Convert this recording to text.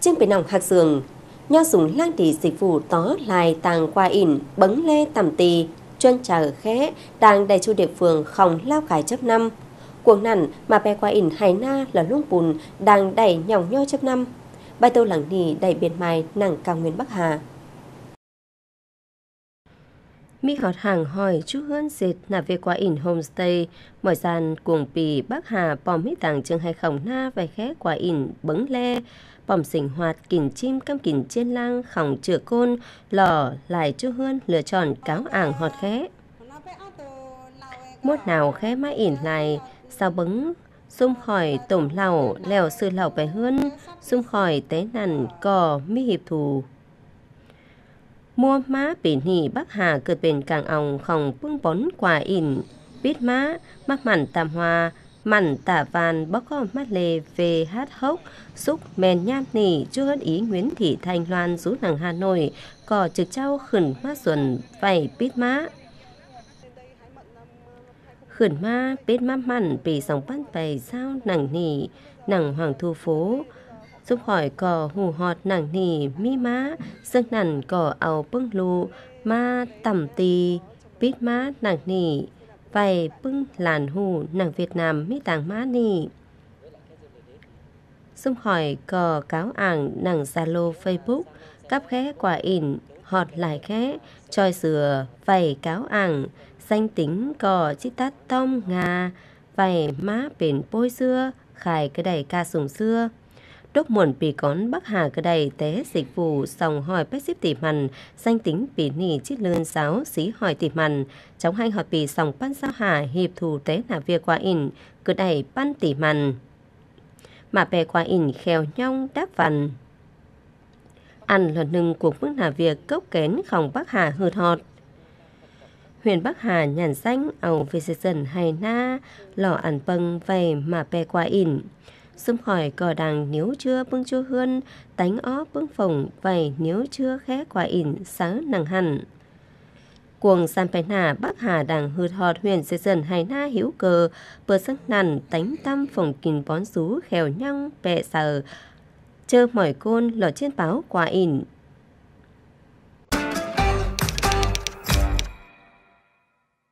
trên biển nòng hạc giường nho súng lang tỷ dịch vụ tó lại tàng qua ỉn bấn lê tầm tì chuyên chờ khé đang đầy chu địa phương không lao cải chấp năm cuồng nản mà bè qua ỉn hải na là lung bùn đang đẩy nhỏng nho chấp năm bài tâu lẳng nì đẩy biển mai nặng cao nguyên Bắc Hà mi họt hàng hỏi chú hơn dệt là về qua ỉn homestay mọi gian cuồng pì Bắc Hà bòm hít tàng trường hay khổng na vài khé qua ỉn bấn le bòm sinh hoạt kỉnh chim cam kỉnh trên lang khổng chữa côn lò lại chú hơn lựa chọn cáo ảng họt khé mốt nào khé má ỉn lại sao bứng xung khỏi tổm lẩu lèo sư lẩu bài hơn xung khỏi tế nằn cò mi hiệp thù mua má bể nỉ Bắc Hà กิดเป็นกลางองของปึ้งป้นกว่าอินปิดม้ามักหมั่นตามhoaหมั่นตาวานบก็mắt lề về hát hốc xúc mèn nham nỉ chưa hơn ý Nguyễn Thị Thanh Loan rú nàng Hà Nội có trực trao khẩn má xuân vảy pít má khẩn ma pít má mặn bị sóng bắt bày sao nàng nỉ nàng hoàng thu phố giúp hỏi cò hù họt nàng nỉ mi má dương nằn cò áo bưng lù ma tầm tì pít má nàng nỉ vài bưng làn hù nàng Việt Nam mi tàng má nỉ giúp hỏi cò cáo ảng nàng Zalo Facebook cắp khé quả ỉn họt lại khé tròi sửa vầy cáo ảng danh tính cò chít tát tông ngà vầy má bền bôi xưa khải cái đầy ca sùng xưa đốc muộn bị con Bắc Hà cái đầy té dịch vụ sòng hỏi bách xếp tỉ mằn danh tính bị nỉ chít lươn giáo xí hỏi tỉ mằn trong hai hỏi bị sòng pan sao hà hiệp thù té là việc qua ỉn cứ đầy pan tỉ mằn mà bè qua ỉn khèo nhong đáp vằn ăn lần nừng cuộc bước là việc cốc kén khòng Bắc Hà hư thọt huyện Bắc Hà nhàn xanh ẩu về dần hay na lò ăn bâng về mà bè qua ỉn xung khỏi cò đằng nếu chưa bưng chua hơn tánh ó bưng phồng vầy nếu chưa khé quả ỉn sớ nằng hẳn cuồng san phải nà Bắc Hà đằng hư thọt huyện dần hay na hiếu cờ bờ sắc nằn tánh tâm phồng kìn bón rú khèo nhăng bẹ sờ chơ mỏi côn lò trên báo quả ỉn